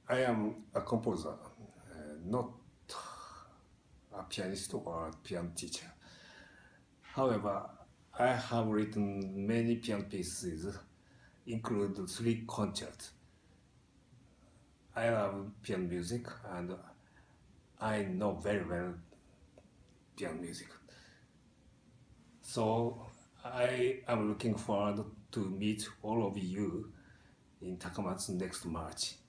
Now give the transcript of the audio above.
I am a composer, not a pianist or a piano teacher. However, I have written many piano pieces, include three concerts. I love piano music and I know very well piano music. So I am looking forward to meet all of you in Takamatsu next March.